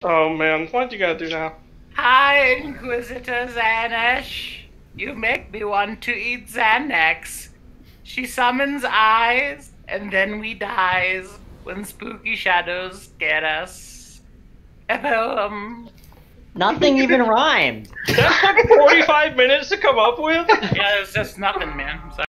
Oh man, what you gotta do now? Hi, Inquisitor Xanash. You make me want to eat Xanax. She summons eyes, and then we dies when spooky shadows scare us. Apoem. Nothing even rhymed. That took 45 minutes to come up with? Yeah, it's just nothing, man.